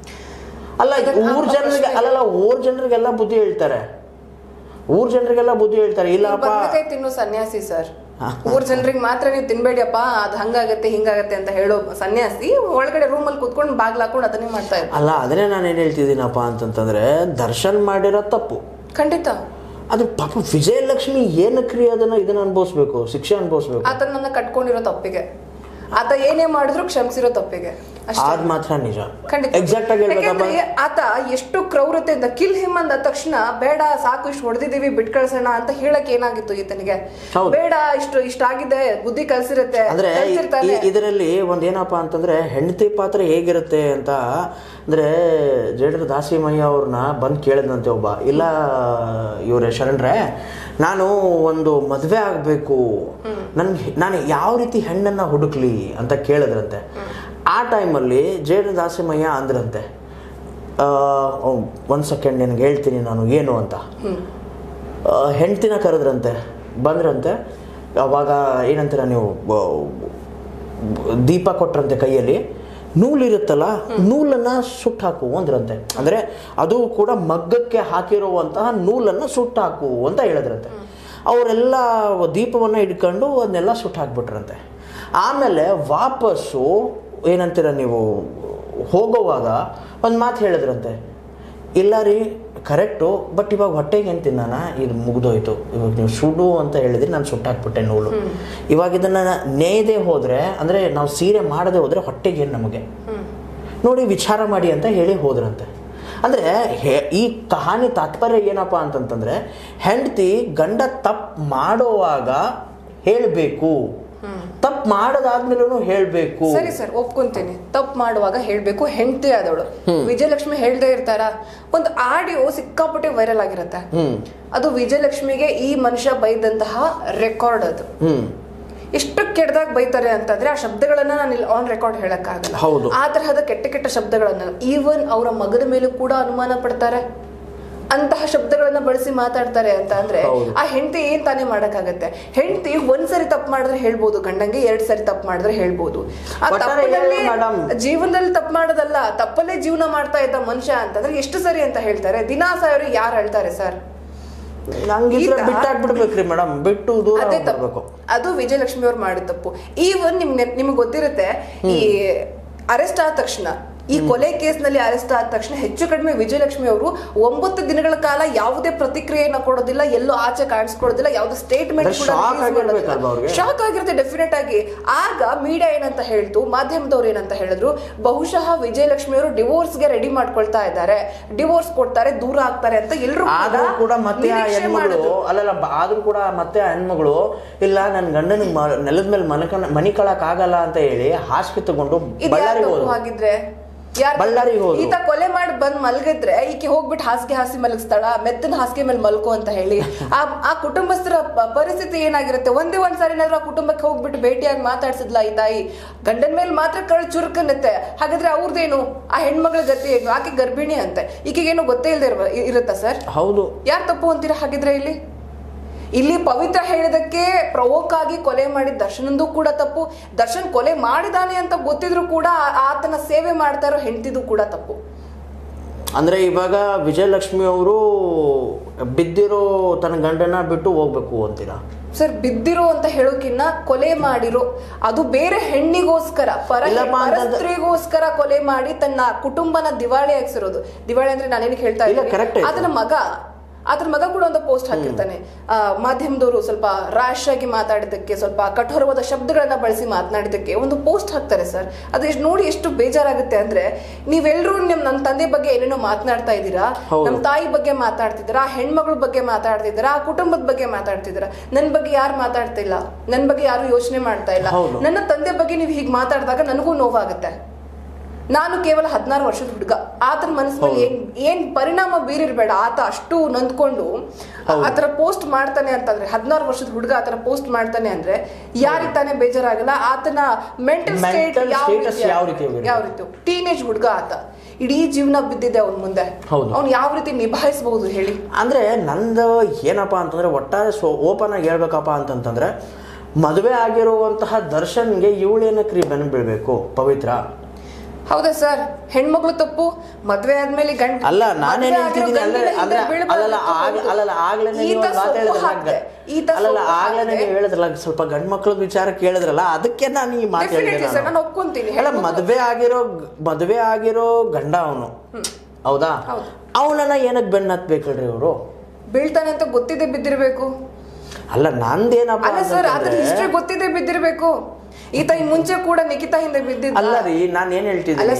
ಅಲ್ಲ ಊರ್ ಜನರಿಗೆ ಅಲ್ಲಲ್ಲ ಊರ್ ಜನರಿಗೆಲ್ಲ ಬುದ್ಧಿ ಹೇಳ್ತಾರೆ, ಊರ್ ಜನರಿಗೆಲ್ಲ ಬುದ್ಧಿ ಹೇಳ್ತಾರೆ. ಇಲ್ಲಪ್ಪ ತಿನ್ನು ಸನ್ಯಾಸಿ ಸರ್, ಊರ್ ಜನರಿಗೆ ಮಾತ್ರ ನೀವು ತಿನ್ಬೇಡಿಯಪ್ಪ ಅದ್ ಹಂಗಾಗತ್ತೆ ಹಿಂಗಾಗತ್ತೆ ಅಂತ ಹೇಳೋ ಸನ್ಯಾಸಿ ಒಳಗಡೆ ರೂಮಲ್ಲಿ ಕುತ್ಕೊಂಡು ಬಾಗ್ಲ ಹಾಕೊಂಡು ಅದನ್ನೇ ಮಾಡ್ತಾ ಇದ್ದಾರೆ. ಅಲ್ಲ ಅದನ್ನೇ ನಾನು ಏನ್ ಹೇಳ್ತಿದ್ದೀನಪ್ಪ ಅಂತಂತಂದ್ರೆ, ದರ್ಶನ್ ಮಾಡಿರೋ ತಪ್ಪು ಖಂಡಿತ. ಅದು ಪಾಪ ವಿಜಯಲಕ್ಷ್ಮಿ ಏನಕ್ರಿ ಅದನ್ನ ಇದನ್ನ ಅನುಭವಿಸ್ಬೇಕು, ಶಿಕ್ಷೆ ಅನುಭವಿಸ್ಬೇಕು. ಆತನನ್ನ ಕಟ್ಕೊಂಡಿರೋ ತಪ್ಪಿಗೆ, ಆತ ಏನೇ ಮಾಡಿದ್ರು ಕ್ಷಮಿಸಿರೋ ತಪ್ಪಿಗೆ, ಅದ್ ಮಾತ್ರ ನಿಜ. ಎಕ್ಸಾಕ್ಟ್ ಆಗಿ ಹೇಳ್ಬೇಕಪ್ಪ, ಆತ ಎಷ್ಟು ಕ್ರೌರತೆಯಿಂದ ಕಿಲ್ ಹಿಮ್ ಅಂದ ತಕ್ಷಣ ಬೇಡ ಸಾಕು ಇಷ್ಟು ಹೊಡೆದಿದೀವಿ ಬಿಟ್ ಕಳ್ಸೋಣ ಅಂತ ಹೇಳಕ್ ಏನಾಗಿತ್ತು ಈತನಿಗೆ? ಬೇಡ ಇಷ್ಟು ಇಷ್ಟ ಆಗಿದೆ ಬುದ್ಧಿ ಕಲ್ಸಿರುತ್ತೆ ಅಂದ್ರೆ ಇದರಲ್ಲಿ ಒಂದ್ ಏನಪ್ಪಾ ಅಂತಂದ್ರೆ ಹೆಂಡತಿ ಪಾತ್ರ ಹೇಗಿರುತ್ತೆ ಅಂತ ಅಂದ್ರೆ, ಜೇಡರ ದಾಸಿಮಯ್ಯ ಅವ್ರನ್ನ ಬಂದ್ ಕೇಳಿದಂತೆ ಒಬ್ಬ, ಇಲ್ಲ ಇವ್ರೆ ಶರಣ್ರೆ ನಾನು ಒಂದು ಮದ್ವೆ ಆಗ್ಬೇಕು, ನನ್ಗೆ ನಾನು ಯಾವ ರೀತಿ ಹೆಣ್ಣನ್ನ ಹುಡುಕ್ಲಿ ಅಂತ ಕೇಳಿದ್ರಂತೆ. ಆ ಟೈಮಲ್ಲಿ ಜೇಡರ ದಾಸಿಮಯ್ಯ ಅಂದ್ರಂತೆ, ಒಂದು ಸೆಕೆಂಡ್ ನಿನಗೆ ಹೇಳ್ತೀನಿ ನಾನು ಏನು ಅಂತ. ಹೆಂಡ್ತಿನ ಕರೆದ್ರಂತೆ, ಬಂದ್ರಂತೆ. ಅವಾಗ ಏನಂತೀರ ನೀವು, ದೀಪ ಕೊಟ್ರಂತೆ ಕೈಯಲ್ಲಿ, ನೂಲಿರುತ್ತಲ್ಲ ನೂಲನ್ನ ಸುಟ್ಟು ಹಾಕು ಅಂದ್ರಂತೆ. ಅಂದ್ರೆ ಅದು ಕೂಡ ಮಗ್ಗಕ್ಕೆ ಹಾಕಿರುವಂತಹ ನೂಲನ್ನು ಸುಟ್ಟು ಹಾಕು ಅಂತ ಹೇಳಿದ್ರಂತೆ. ಅವರೆಲ್ಲ ದೀಪವನ್ನು ಹಿಡ್ಕೊಂಡು ಅದನ್ನೆಲ್ಲ ಸುಟ್ಟು ಹಾಕ್ಬಿಟ್ರಂತೆ. ಆಮೇಲೆ ವಾಪಸ್ಸು ಏನಂತೀರ ನೀವು ಹೋಗೋವಾಗ ಒಂದು ಮಾತು ಹೇಳಿದ್ರಂತೆ, ಇಲ್ಲ ರೀ ಕರೆಕ್ಟು, ಬಟ್ ಇವಾಗ ಹೊಟ್ಟೆಗೆ ಏನು ತಿನ್ನಾನ, ಇದು ಮುಗ್ದೋಯ್ತು, ಇವಾಗ ನೀವು ಸುಡು ಅಂತ ಹೇಳಿದ್ರಿ, ನಾನು ಸುಟ್ಟಾಕ್ಬಿಟ್ಟೆ ನೂಲು. ಇವಾಗ ಇದನ್ನು ನೇಯ್ದೇ ಹೋದರೆ, ಅಂದರೆ ನಾವು ಸೀರೆ ಮಾಡದೆ ಹೋದರೆ ಹೊಟ್ಟೆಗೆ ಏನು ನಮಗೆ ನೋಡಿ ವಿಚಾರ ಮಾಡಿ ಅಂತ ಹೇಳಿ ಹೋದ್ರಂತೆ. ಅಂದರೆ ಈ ಕಹಾನಿ ತಾತ್ಪರ್ಯ ಏನಪ್ಪ ಅಂತಂತಂದರೆ, ಹೆಂಡತಿ ಗಂಡ ತಪ್ಪು ಮಾಡೋವಾಗ ಹೇಳಬೇಕು, ತಪ್ಪು ಮಾಡೋದಾದ್ಮೇಲೂ ಹೇಳ್ಬೇಕು. ಸರಿ ಸರ್, ಒಪ್ಕೊಂತೀನಿ, ತಪ್ಪು ಮಾಡುವಾಗ ಹೇಳ್ಬೇಕು. ಹೆಂಡತಿ ಆದವಳು ವಿಜಯಲಕ್ಷ್ಮಿ ಹೇಳ್ದೇ ಇರ್ತಾರ. ಒಂದು ಆಡಿಯೋ ಸಿಕ್ಕಾಪಟ್ಟೆ ವೈರಲ್ ಆಗಿರುತ್ತೆ, ಅದು ವಿಜಯಲಕ್ಷ್ಮಿಗೆ ಈ ಮನುಷ್ಯ ಬೈದಂತಹ ರೆಕಾರ್ಡ್. ಅದು ಎಷ್ಟು ಕೆಟ್ಟದಾಗ ಬೈತಾರೆ ಅಂತಂದ್ರೆ ಆ ಶಬ್ದಗಳನ್ನ ನಾನು ಇಲ್ಲಿ ಆನ್ ರೆಕಾರ್ಡ್ ಹೇಳಕ್ ಆಗಲ್ಲ. ಆ ತರಹದ ಕೆಟ್ಟ ಕೆಟ್ಟ ಶಬ್ದಗಳನ್ನ ಈವನ್ ಅವರ ಮಗದ ಮೇಲೂ ಕೂಡ ಅನುಮಾನ ಪಡ್ತಾರೆ. ಅಂತಹ ಶಬ್ದಗಳನ್ನ ಬಳಸಿ ಮಾತಾಡ್ತಾರೆ ಅಂತ ಅಂದ್ರೆ ಆ ಹೆಂಡತಿ ಏನ್ ತಾನೇ ಮಾಡಕ್ಕಾಗತ್ತೆ? ಹೆಂಡತಿ ಒಂದ್ಸರಿ ತಪ್ಪು ಮಾಡಿದ್ರೆ ಹೇಳ್ಬೋದು ಗಂಡಂಗೆ, ಎರಡ್ ಸರಿ ತಪ್ಪು ಮಾಡಿದ್ರೆ ಹೇಳ್ಬೋದು. ಆ ತಪ್ಪಲ್ಲಿ ಜೀವನದಲ್ಲಿ ತಪ್ಪು ಮಾಡೋದಲ್ಲ, ತಪ್ಪಲ್ಲೇ ಜೀವನ ಮಾಡ್ತಾ ಇದ್ದ ಮನುಷ್ಯ ಅಂತಂದ್ರೆ ಎಷ್ಟು ಸರಿ ಅಂತ ಹೇಳ್ತಾರೆ? ದಿನಾ ಸಾವಿರ ಯಾರು ಹೇಳ್ತಾರೆ ಸರ್? ಅದೇ ತಪ್ಪು, ಅದು ವಿಜಯಲಕ್ಷ್ಮಿ ಅವ್ರು ಮಾಡಿದ ತಪ್ಪು. ಈವನ್ ನಿಮ್ಗೆ ನಿಮ್ಗೆ ಗೊತ್ತಿರುತ್ತೆ, ಈ ಅರೆಸ್ಟ್ ಆದ ತಕ್ಷಣ, ಈ ಕೊಲೆ ಕೇಸ್ ನಲ್ಲಿ ಅರೆಸ್ಟ್ ಆದ ತಕ್ಷಣ ಹೆಚ್ಚು ಕಡಿಮೆ ವಿಜಯಲಕ್ಷ್ಮಿ ಅವರು ಒಂಬತ್ತು ದಿನಗಳ ಕಾಲ ಯಾವುದೇ ಪ್ರತಿಕ್ರಿಯೆಯನ್ನ ಕೊಡೋದಿಲ್ಲ, ಎಲ್ಲೂ ಆಚೆ ಕಾಣಿಸ್ಕೊಡೋದಿಲ್ಲ, ಯಾವುದೇ ಸ್ಟೇಟ್ಮೆಂಟ್ ಕೂಡ ಶಾಕ್ ಆಗಿರುತ್ತೆ ಡೆಫಿನೆಟ್ ಆಗಿ. ಆಗ ಮೀಡಿಯಾ ಏನಂತ ಹೇಳ್ತು, ಮಾಧ್ಯಮದವ್ರು ಏನಂತ ಹೇಳಿದ್ರು, ಬಹುಶಃ ವಿಜಯಲಕ್ಷ್ಮಿ ಅವರು ಡಿವೋರ್ಸ್ ಗೆ ರೆಡಿ ಮಾಡ್ಕೊಳ್ತಾ ಇದ್ದಾರೆ, ಡಿವೋರ್ಸ್ ಕೊಡ್ತಾರೆ, ದೂರ ಆಗ್ತಾರೆ ಅಂತ ಎಲ್ಲರೂ ಕೂಡ ಮತ್ತೆ ಅಲ್ಲಲ್ಲ ಆದ್ರೂ ಕೂಡ ಮತ್ತೆ ಹೆಣ್ಮಗಳು ಇಲ್ಲ ನನ್ನ ಗಂಡನಿಗೆ ನೆಲದ ಮೇಲೆ ಮನೆ ಮನಿಕಳಕ್ ಆಗಲ್ಲ ಅಂತ ಹೇಳಿ ಹಾಸಿಗೆ ತಗೊಂಡು ಹಾಗಿದ್ರೆ ಬಳ್ಳಾರಿಗೆ ಹೋದ್ರು. ಈತ ಕೊಲೆ ಮಾಡಿ ಬಂದ್ ಮಲಗಿದ್ರೆ ಈಕೆ ಹೋಗ್ಬಿಟ್ಟು ಹಾಸಿಗೆ ಹಾಸಿ ಮಲಗಿಸ್ತಾಳ, ಮೆತ್ತನ ಹಾಸಿಗೆ ಮೇಲೆ ಮಲ್ಕೋ ಅಂತ ಹೇಳಿ. ಆ ಆ ಕುಟುಂಬಸ್ಥರ ಪರಿಸ್ಥಿತಿ ಏನಾಗಿರುತ್ತೆ? ಒಂದೇ ಒಂದ್ ಸಾರಿ ಏನಾದ್ರು ಆ ಕುಟುಂಬಕ್ಕೆ ಹೋಗ್ಬಿಟ್ಟು ಭೇಟಿಯಾಗಿ ಮಾತಾಡ್ಸಿದ್ಲ ಈ ತಾಯಿ? ಗಂಡನ ಮೇಲೆ ಮಾತ್ರ ಕಳ್ ಚುರುಕನ್ನತ್ತೆ. ಹಾಗಾದ್ರೆ ಅವ್ರದ್ದೇನು? ಆ ಹೆಣ್ಮಗಳ ಗತಿ ಏನು? ಆಕೆ ಗರ್ಭಿಣಿ ಅಂತೆ, ಈಕೆಗೇನು ಗೊತ್ತೇ ಇಲ್ಲದೆ ಇರುತ್ತಾ ಸರ್? ಹೌದು. ಯಾರು ತಪ್ಪು ಅಂತೀರಾ ಹಾಗಿದ್ರೆ? ಇಲ್ಲಿ ಇಲ್ಲಿ ಪವಿತ್ರ ಹೇಳಿದಕ್ಕೆ ಪ್ರವೋಕ್ ಆಗಿ ಕೊಲೆ ಮಾಡಿದ ದರ್ಶನಂದು ಕೂಡ ತಪ್ಪು. ದರ್ಶನ್ ಕೊಲೆ ಮಾಡಿದಾನೆ ಅಂತ ಗೊತ್ತಿದ್ರು ಕೂಡ ಆತನ ಸೇವೆ ಮಾಡ್ತಾ ಇರೋ ಹೆಂಡತಿದು ಕೂಡ ತಪ್ಪು. ಅಂದ್ರೆ ಇವಾಗ ವಿಜಯಲಕ್ಷ್ಮಿ ಅವರು ಬಿದ್ದಿರೋ ತನ್ನ ಗಂಡನ ಬಿಟ್ಟು ಹೋಗ್ಬೇಕು ಅಂತೀರಾ ಸರ್? ಬಿದ್ದಿರೋ ಅಂತ ಹೇಳೋಕಿನ್ನ ಕೊಲೆ ಮಾಡಿರೋ, ಅದು ಬೇರೆ ಹೆಣ್ಣಿಗೋಸ್ಕರ, ಪರ ಪರಸ್ತ್ರೀಗೋಸ್ಕರ ಕೊಲೆ ಮಾಡಿ ತನ್ನ ಕುಟುಂಬನ ದಿವಾಳಿ ಆಗಿಸಿರೋದು. ದಿವಾಳಿ ಅಂದ್ರೆ ನಾನೇನಕ್ಕೆ ಹೇಳ್ತಾ ಇದ್ದೀನಿ, ಅದನ್ನ ಮಗ ಅದ್ರ ಮಗ ಕೂಡ ಒಂದು ಪೋಸ್ಟ್ ಹಾಕಿರ್ತಾನೆ. ಆ ಮಾಧ್ಯಮದವರು ಸ್ವಲ್ಪ ರ್ಯಾಶ್ ಆಗಿ ಮಾತಾಡಿದ್ದಕ್ಕೆ, ಸ್ವಲ್ಪ ಕಠೋರವಾದ ಶಬ್ದಗಳನ್ನ ಬಳಸಿ ಮಾತನಾಡಿದ್ದಕ್ಕೆ ಒಂದು ಪೋಸ್ಟ್ ಹಾಕ್ತಾರೆ ಸರ್. ಅದು ಎಷ್ಟು ನೋಡಿ ಎಷ್ಟು ಬೇಜಾರಾಗುತ್ತೆ ಅಂದ್ರೆ, ನೀವೆಲ್ಲರೂ ನಿಮ್ ನನ್ನ ತಂದೆ ಬಗ್ಗೆ ಏನೇನೋ ಮಾತನಾಡ್ತಾ ಇದ್ದೀರಾ, ನಮ್ಮ ತಾಯಿ ಬಗ್ಗೆ ಮಾತಾಡ್ತಿದ್ದೀರಾ, ಆ ಹೆಣ್ಮಗಳ ಬಗ್ಗೆ ಮಾತಾಡ್ತಿದ್ದೀರಾ, ಆ ಕುಟುಂಬದ ಬಗ್ಗೆ ಮಾತಾಡ್ತಿದ್ದೀರಾ. ನನ್ನ ಬಗ್ಗೆ ಯಾರು ಮಾತಾಡ್ತಿಲ್ಲ, ನನ್ನ ಬಗ್ಗೆ ಯಾರು ಯೋಚನೆ ಮಾಡ್ತಾ ಇಲ್ಲ. ನನ್ನ ತಂದೆ ಬಗ್ಗೆ ನೀವು ಹೀಗೆ ಮಾತಾಡಿದಾಗ ನನಗೂ ನೋವಾಗುತ್ತೆ. ನಾನು ಕೇವಲ ಹದಿನಾರು ವರ್ಷದ ಹುಡುಗ, ಆತರ ಮನಸ್ಸಿನಲ್ಲಿ ಏನ್ ಏನ್ ಪರಿಣಾಮ ಬೀರಿರ್ಬೇಡ. ಆತ ಅಷ್ಟು ನೊಂದ್ಕೊಂಡು ಆತರ ಪೋಸ್ಟ್ ಮಾಡ್ತಾನೆ ಅಂತಂದ್ರೆ, ಹದಿನಾರು ವರ್ಷದ ಹುಡುಗ ಆತರ ಪೋಸ್ಟ್ ಮಾಡ್ತಾನೆ ಅಂದ್ರೆ ಯಾರಿಗೆ ತಾನೇ ಬೇಜಾರಾಗಲ್ಲ? ಆತನ ಮೆಂಟಲ್ ಸ್ಟೇಟ್ ಯಾವ ರೀತಿ ಯಾವ ರೀತಿ ಟೀನೇಜ್ ಹುಡುಗ ಆತ, ಇಡೀ ಜೀವನ ಬಿದ್ದಿದೆ ಅವನ ಮುಂದೆ, ಅವ್ನು ಯಾವ ರೀತಿ ನಿಭಾಯಿಸಬಹುದು ಹೇಳಿ? ಅಂದ್ರೆ ನಂದು ಏನಪ್ಪಾ ಅಂತಂದ್ರೆ, ಒಟ್ಟಾರೆ ಓಪನ್ ಆಗಿ ಹೇಳ್ಬೇಕಪ್ಪ ಅಂತಂತಂದ್ರೆ, ಮದುವೆ ಆಗಿರುವಂತಹ ದರ್ಶನ್ಗೆ ಇವಳೇನಕ್ರಿ ಬೆನ್ ಬೀಳ್ಬೇಕು ಪವಿತ್ರ? ಹೌದಾ ಸರ್? ಹೆಣ್ಮಕ್ಳು ತಪ್ಪು, ಮದ್ವೆ ಆದ್ಮೇಲೆ ಗಂಡ ಅಲ್ಲ, ನಾನೇನ್ ಹೇಳ್ತಿದ್ದೀನಿ ಅಲ್ಲಲ್ಲ ಆಗ್ಲೇನೆ ನೀವು ಹೇಳಿದ್ರಲ್ಲ, ಸ್ವಲ್ಪ ಗಂಡ್ ಮಕ್ಳ ವಿಚಾರ ಕೇಳಿದ್ರಲ್ಲ, ಅದಕ್ಕೆ ನಾನು ಈ ಮಾತು ಹೇಳಿದೆ. ನಾನು ಒಪ್ಕೊಂತೀನಿ. ಅಲ್ಲ, ಮದ್ವೆ ಆಗಿರೋ ಮದ್ವೆ ಆಗಿರೋ ಗಂಡ ಅವನು, ಹೌದಾ? ಅವನನ್ನ ಏನಕ್ಕೆ ಬೆನ್ನ ಹತ್ಬೇಕಲ್ರಿ ಇವರು? ಬೀಳ್ತಾನೆ ಅಂತ ಗೊತ್ತಿದೆ ಬಿದ್ದಿರ್ಬೇಕು. ಅಲ್ಲ, ನಂದೇನಪ್ಪ ಅಲ್ಲ ಸರ್, ಅದ್ರ ಹಿಸ್ಟ್ರಿ ಗೊತ್ತಿದೆ ಬಿದ್ದಿರ್ಬೇಕು. ಈತ ಈ ಮುಂಚೆ ಕೂಡ ನಿಖಿತಾ ಹಿಂದೆ ಬಿದ್ದಿದ್ದ. ಅಲ್ಲ ರೀ, ನಾನ್ ಏನ್ ಹೇಳ್ತಿದ್ದೀನಿ,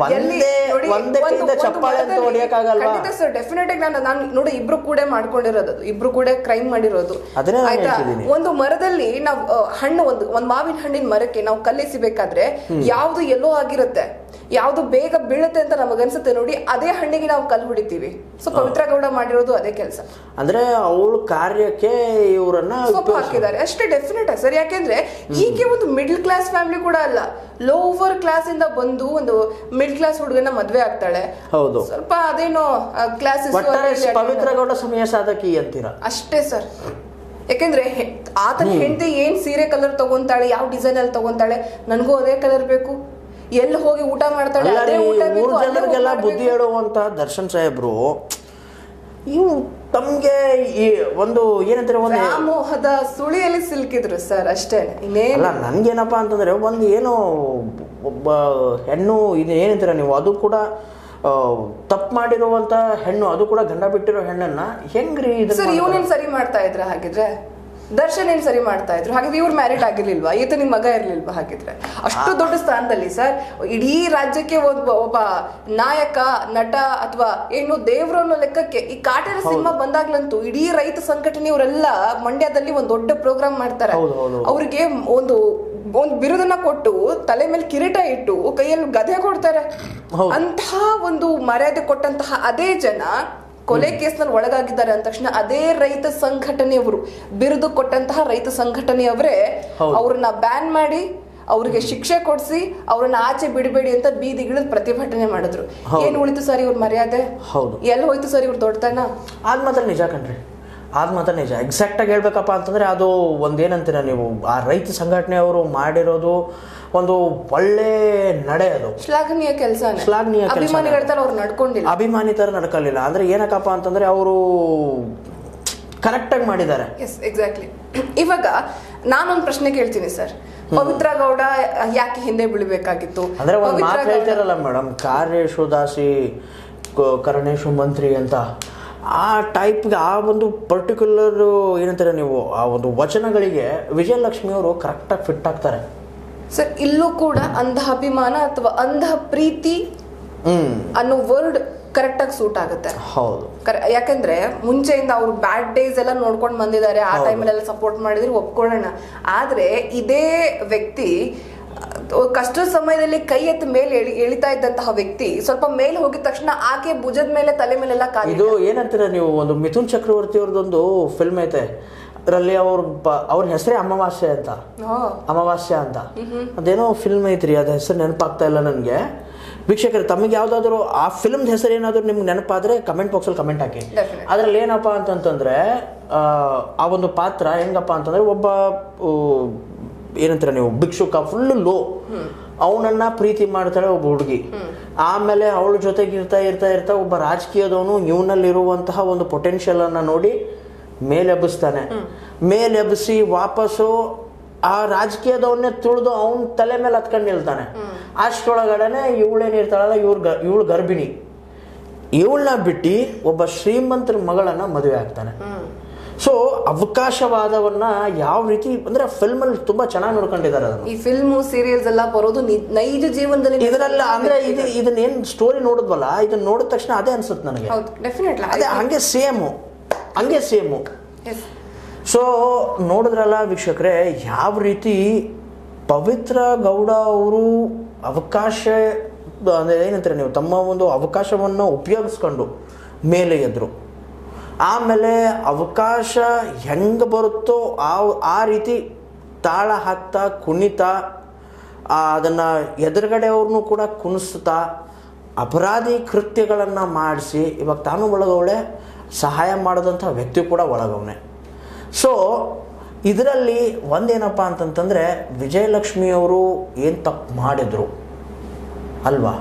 ಚಪ್ಪಾಳೆ ಅಂತ ಹೊಡಿಯಕ್ಕಾಗಲ್ವಾ? ಖಂಡಿತ ಸರ್, ಡೆಫಿನೆಟ್ ಆಗಿ ನಾನು ನಾನು ನೋಡಿ, ಇಬ್ರು ಕೂಡ ಮಾಡ್ಕೊಂಡಿರೋದು, ಇಬ್ರು ಕೂಡ ಕ್ರೈಮ್ ಮಾಡಿರೋದು. ಆಯ್ತಾ? ಒಂದು ಮರದಲ್ಲಿ ನಾವು ಹಣ್ಣು, ಒಂದು ಒಂದ್ ಮಾವಿನ ಹಣ್ಣಿನ ಮರಕ್ಕೆ ನಾವು ಕಲ್ಲಿಸಬೇಕಾದ್ರೆ ಯಾವ್ದು ಎಲ್ಲೋ ಆಗಿರುತ್ತೆ, ಯಾವ್ದು ಬೇಗ ಬೀಳುತ್ತೆ ಅಂತ ನಮಗನ್ಸುತ್ತೆ ನೋಡಿ, ಅದೇ ಹಣ್ಣಿಗೆ ನಾವು ಕಲ್ಲು ಹೊಡಿತೀವಿ. ಸೊ ಪವಿತ್ರ ಗೌಡ ಮಾಡಿರೋದು ಅದೇ ಕೆಲಸ. ಅಂದ್ರೆ ಅವಳು ಕಾರ್ಯಕ್ಕೆ ಇವರನ್ನ ಸೊಪ್ಪು ಹಾಕಿದ್ದಾರೆ ಅಷ್ಟೇ. ಡೆಫಿನೆಟ್ ಆಗಿ ಸರ್, ಯಾಕೆಂದ್ರೆ ಈಕೆ ಒಂದು ಮಿಡ್ಲ್ ಕ್ಲಾಸ್ ಫ್ಯಾಮಿಲಿ ಕೂಡ ಅಲ್ಲ, ಲೋವರ್ ಕ್ಲಾಸ್ ಇಂದ ಬಂದು ಒಂದು ಮಿಡ್ಲ್ ಕ್ಲಾಸ್ ಹುಡುಗನ ಮದ್ವೆ ಆಗ್ತಾಳೆ. ಹೌದು, ಸ್ವಲ್ಪ ಅದೇನೋ ಕ್ಲಾಸಸ್ ಪವಿತ್ರ ಗೌಡ ಸಮಯ ಸಾಧಕಿ ಅಂತೀರಾ ಅಷ್ಟೇ ಸರ್. ಯಾಕೆಂದ್ರೆ ಆತನ ಹೆಂಡತಿ ಏನ್ ಸೀರೆ ಕಲರ್ ತಗೊಂತಾಳೆ, ಯಾವ ಡಿಸೈನ್ ಅಲ್ಲಿ ತಗೊಂತಾಳೆ, ನನಗೂ ಅದೇ ಕಲರ್ ಬೇಕು. ಎಲ್ಲಿ ಹೋಗಿ ಊಟ ಮಾಡ್ತಾಳೆ, ಮೂರು ಜನರಿಗೆಲ್ಲ ಬುದ್ಧಿ ಹೇಳುವಂತ ದರ್ಶನ್ ಸಾಹೇಬ್ರು ಇವು ತಮ್ಗೆ ಈ ಒಂದು ಏನಂತಾರೆ, ಒಂದು ವ್ಯಾಮೋಹದ ಸುಳಿಯಲ್ಲಿ ಸಿಲುಕಿದ್ರು ಸರ್, ಅಷ್ಟೇ. ಇನ್ನೇನಲ್ಲ, ನನ್ಗೇನಪ್ಪಾ ಅಂತಂದ್ರೆ, ಒಂದು ಏನೋ ಒಬ್ಬ ಹೆಣ್ಣು ಇದು ಏನಂತೀರ ನೀವು, ಅದು ಕೂಡ ತಪ್ಪು ಮಾಡಿರುವಂತ ಹೆಣ್ಣು, ಅದು ಕೂಡ ಗಂಡ ಬಿಟ್ಟಿರೋ ಹೆಣ್ಣನ್ನ ಹೆಂಗ್ರಿ ಸರ್ ಇವನೇನ್ ಸರಿ ಮಾಡ್ತಾ ಇದ್ರ? ಹಾಗಿದ್ರೆ ದರ್ಶನ್ ಏನ್ ಸರಿ ಮಾಡ್ತಾ ಇದ್ರು? ಹಾಗಿದ್ರೆ ಇವ್ರು ಮ್ಯಾರಿಡ್ ಆಗಿರ್ಲಿಲ್ವಾ? ಈತ ನಿಮ್ ಮಗ ಇರ್ಲಿಲ್ವಾ? ಹಾಗಿದ್ರೆ ಅಷ್ಟು ದೊಡ್ಡ ಸ್ಥಾನದಲ್ಲಿ ಸರ್, ಇಡೀ ರಾಜ್ಯಕ್ಕೆ ಒಬ್ಬ ಒಬ್ಬ ನಾಯಕ, ನಟ ಅಥವಾ ಏನು ದೇವ್ರು ಅನ್ನೋ ಲೆಕ್ಕಕ್ಕೆ ಈ ಕಾಟೇರ ಸಿನಿಮಾ ಬಂದಾಗ್ಲಂತೂ ಇಡೀ ರೈತ ಸಂಘಟನೆಯವರೆಲ್ಲ ಮಂಡ್ಯದಲ್ಲಿ ಒಂದ್ ದೊಡ್ಡ ಪ್ರೋಗ್ರಾಮ್ ಮಾಡ್ತಾರೆ. ಅವ್ರಿಗೆ ಒಂದು ಒಂದು ಬಿರುದನ್ನ ಕೊಟ್ಟು, ತಲೆ ಮೇಲೆ ಕಿರೀಟ ಇಟ್ಟು, ಕೈಯಲ್ಲಿ ಗದೆ ಕೊಡ್ತಾರೆ. ಅಂತಹ ಒಂದು ಮರ್ಯಾದೆ ಕೊಟ್ಟಂತಹ ಅದೇ ಜನ ಕೊಲೆ ಕೇಸ್ನಲ್ಲಿ ಒಳಗಾಗಿದ್ದಾರೆ ಅಂದ ತಕ್ಷಣ ಅದೇ ರೈತ ಸಂಘಟನೆಯವರು, ಬಿರುದು ಕೊಟ್ಟಂತಹ ರೈತ ಸಂಘಟನೆಯವರೇ ಅವ್ರನ್ನ ಬ್ಯಾನ್ ಮಾಡಿ, ಅವ್ರಿಗೆ ಶಿಕ್ಷೆ ಕೊಡಿಸಿ, ಅವ್ರನ್ನ ಆಚೆ ಬಿಡಬೇಡಿ ಅಂತ ಬೀದಿಗಿಳಿದು ಪ್ರತಿಭಟನೆ ಮಾಡಿದ್ರು. ಏನ್ ಉಳಿತು ಸರ್ ಇವ್ರ ಮರ್ಯಾದೆ? ಎಲ್ಲಿ ಹೋಯ್ತು ಸರ್ ಇವ್ರ ದೊಡ್ಡತನ? ಅದ್ ಮಾತ್ರ ನಿಜ ಕಣ್ರಿ, ಅದು ಮಾತ್ರ ನಿಜ. ಎಕ್ಸಾಕ್ಟ್ ಆಗಿ ಹೇಳ್ಬೇಕಪ್ಪ ಅಂತಂದ್ರೆ, ಅದು ಒಂದೇನಂತೀರ ನೀವು, ಆ ರೈತ ಸಂಘಟನೆಯವರು ಮಾಡಿರೋದು ಒಂದು ಒಳ್ಳೆ ನಡೆ, ಅದು ಶ್ಲಾಘನೀಯ ಕೆಲಸ. ಶ್ಲಾಘನೀಯ ಕೆಲಸ. ಅಭಿಮಾನಿಗಳ ತರ ಅವ್ರು ನಡ್ಕೊಂಡಿಲ್ಲ, ಅಭಿಮಾನಿ ತರ ನಡ್ಕೊಳ್ಳಿಲ್ಲ. ಅಂದ್ರೆ ಏನಕ್ಕಪ್ಪ ಅಂತಂದ್ರೆ, ಅವರು ಕರೆಕ್ಟ್ ಆಗಿ ಮಾಡಿದ್ದಾರೆ. Yes, exactly. ಇವಾಗ ನಾನೊಂದು ಪ್ರಶ್ನೆ ಕೇಳ್ತೀನಿ ಸರ್, ಪವಿತ್ರ ಗೌಡ ಯಾಕೆ ಹಿಂದೆ ಬೀಳ್ಬೇಕಾಗಿತ್ತು? ಅಂದ್ರೆ ಒಂದು ಮಾತು ಹೇಳ್ತಾರಲ್ಲ ಮೇಡಮ್, ಕಾರ್ಯೇಶು ದಾಸಿ ಕರಣೇಶು ಮಂತ್ರಿ ಅಂತ, ಆ ಟೈಪ್ಗೆ, ಆ ಒಂದು ಪರ್ಟಿಕ್ಯುಲರ್ ಏನಂತಾರೆ ನೀವು, ಆ ಒಂದು ವಚನಗಳಿಗೆ ವಿಜಯಲಕ್ಷ್ಮಿ ಅವರು ಕರೆಕ್ಟಾಗಿ ಫಿಟ್ ಆಗ್ತಾರೆ ಸರ್. ಇಲ್ಲೂ ಕೂಡ ಅಂಧ ಅಭಿಮಾನ ಅಥವಾ ಅಂಧ ಪ್ರೀತಿ ಅನ್ನೋ ವರ್ಡ್ ಕರೆಕ್ಟ್ ಆಗಿ ಸೂಟ್ ಆಗುತ್ತೆ. ಹೌದು, ಯಾಕಂದ್ರೆ ಮುಂಚೆಯಿಂದ ಅವ್ರು ಬ್ಯಾಡ್ ಡೇಸ್ ಎಲ್ಲ ನೋಡ್ಕೊಂಡು ಬಂದಿದ್ದಾರೆ, ಆ ಟೈಮಲ್ಲೆಲ್ಲ ಸಪೋರ್ಟ್ ಮಾಡಿದ್ರೆ ಒಪ್ಕೊಳ್ಳೋಣ. ಆದ್ರೆ ಇದೇ ವ್ಯಕ್ತಿ ಕಷ್ಟದ ಸಮಯದಲ್ಲಿ ಕೈ ಎತ್ತ ಮೇಲೆ ಎಳಿ ಎಳಿತಾ ಇದ್ದಂತಹ ವ್ಯಕ್ತಿ ಸ್ವಲ್ಪ ಮೇಲೆ ಹೋಗಿದ ತಕ್ಷಣ ಆಕೆ ಭುಜದ ಮೇಲೆ ತಲೆ ಮೇಲೆಲ್ಲ ಕಾಲಿ. ಇದು ಏನಂತೀರ ನೀವು, ಒಂದು ಮಿಥುನ್ ಚಕ್ರವರ್ತಿ ಅವ್ರದ್ದೊಂದು ಫಿಲ್ಮ್ ಐತೆ, ಅದರಲ್ಲಿ ಅವ್ರ ಅವ್ರ ಹೆಸರೇ ಅಮಾವಾಸ್ಯೆ ಅಂತ, ಅಮಾವಾಸ್ಯ ಅಂತ ಅದೇನೋ ಫಿಲ್ಮ್ ಐತ್ರಿ, ಅದ ಹೆಸರು ನೆನಪಾಗ್ತಾ ಇಲ್ಲ ನನಗೆ. ವೀಕ್ಷಕರು, ತಮಗೆ ಯಾವುದಾದ್ರು ಆ ಫಿಲ್ಮ್ದ ಹೆಸರು ಏನಾದರೂ ನಿಮ್ಗೆ ನೆನಪಾದರೆ ಕಮೆಂಟ್ ಬಾಕ್ಸಲ್ಲಿ ಕಮೆಂಟ್ ಹಾಕಿ. ಅದರಲ್ಲಿ ಏನಪ್ಪ ಅಂತಂತಂದರೆ ಆ ಒಂದು ಪಾತ್ರ ಹೆಂಗಪ್ಪ ಅಂತಂದರೆ, ಒಬ್ಬ ಏನಂತೀರ ನೀವು ಭಿಕ್ಷುಕ, ಫುಲ್ಲು ಲೋ, ಅವನನ್ನ ಪ್ರೀತಿ ಮಾಡ್ತಾಳೆ ಒಬ್ಬ ಹುಡುಗಿ. ಆಮೇಲೆ ಅವಳ ಜೊತೆಗೆ ಇರ್ತಾ ಇರ್ತಾ ಇರ್ತಾ ಒಬ್ಬ ರಾಜಕೀಯದವನು ಇವನಲ್ಲಿರುವಂತಹ ಒಂದು ಪೊಟೆನ್ಷಿಯಲ್ ಅನ್ನ ನೋಡಿ ಮೇಲೆಬ್ಬಿಸ್ತಾನೆ. ಮೇಲೆಬ್ಬಿಸಿ ವಾಪಸ್ಸು ಆ ರಾಜಕೀಯದವನ್ನೇ ತುಳಿದು ಅವನ ತಲೆ ಮೇಲೆ ಹತ್ಕೊಂಡು ನಿಲ್ತಾನೆ. ಅಷ್ಟೊಳಗಡೆನೆ ಇವಳೇನಿರ್ತಾಳಲ್ಲ, ಇವ್ರ ಗ ಇವಳು ಗರ್ಭಿಣಿ. ಇವಳನ್ನ ಬಿಟ್ಟು ಒಬ್ಬ ಶ್ರೀಮಂತರ ಮಗಳನ್ನ ಮದುವೆ ಆಗ್ತಾನೆ. ಸೊ ಅವಕಾಶವಾದವನ್ನ ಯಾವ ರೀತಿ ಅಂದ್ರೆ ಫಿಲ್ಮ್ ಅಲ್ಲಿ ತುಂಬಾ ಚೆನ್ನಾಗಿ ನೋಡ್ಕೊಂಡಿದ್ದಾರೆ ಅದನ್ನು. ಈ ಫಿಲ್ಮ್ ಸೀರಿಯಲ್ಸ್ ಎಲ್ಲ ಬರೋದು ನೈಜ ಜೀವನದಲ್ಲಿ ಇದರಲ್ಲ ಅಂದ್ರೆ ಇದು ಇದನ್ನ ಏನ್ ಸ್ಟೋರಿ ನೋಡಿದ್ವಲ್ಲ, ಇದನ್ನ ನೋಡಿದ ತಕ್ಷಣ ಅದೇ ಅನ್ಸುತ್ತೆ ನನಗೆ. ಅದೇ ಹಂಗೆ ಸೇಮು ಹಂಗೆ ಸೇಮು ಸೊ ನೋಡಿದ್ರಲ್ಲ ವೀಕ್ಷಕರೇ, ಯಾವ ರೀತಿ ಪವಿತ್ರ ಗೌಡ ಅವರು ಅವಕಾಶ ಅಂದರೆ ಏನಂತಾರೆ ನೀವು, ತಮ್ಮ ಒಂದು ಅವಕಾಶವನ್ನು ಉಪಯೋಗಿಸ್ಕೊಂಡು ಮೇಲೆ ಎದ್ರು. ಆಮೇಲೆ ಅವಕಾಶ ಹೆಂಗೆ ಬರುತ್ತೋ ಆ ಆ ರೀತಿ ತಾಳ ಹಾಕ್ತಾ ಕುಣಿತಾ ಅದನ್ನು ಎದುರುಗಡೆಯವ್ರನ್ನೂ ಕೂಡ ಕುಣಿಸ್ತಾ ಅಪರಾಧಿ ಕೃತ್ಯಗಳನ್ನು ಮಾಡಿಸಿ ಇವಾಗ ತಾನು ಒಳಗವಳೆ, ಸಹಾಯ ಮಾಡಿದಂಥ ವ್ಯಕ್ತಿ ಕೂಡ ಒಳಗವನೆ. ಸೊ ಇದರಲ್ಲಿ ಒಂದೇನಪ್ಪ ಅಂತಂತಂದರೆ, ವಿಜಯಲಕ್ಷ್ಮಿಯವರು ಏನು ತಪ್ಪು ಮಾಡಿದ್ರು ಅಲ್ವಾ?